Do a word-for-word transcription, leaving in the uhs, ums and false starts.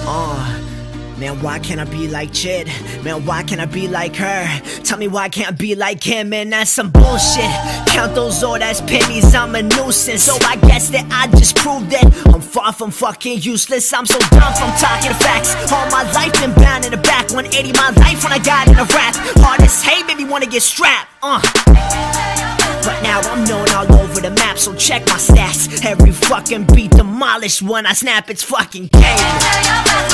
Uh, man, why can't I be like Chid? Man, why can't I be like her? Tell me why I can't be like him, man, that's some bullshit. Count those old ass pennies, I'm a nuisance. So I guess that I just proved that I'm far from fucking useless. I'm so dumb from talking facts. All my life been bound in the back. one eighty my life when I got in a rap. Hard as hate, made me wanna get strapped. Uh But now I'm known all over the map, so check my stats. Every fucking beat demolished when I snap, it's fucking Cayman.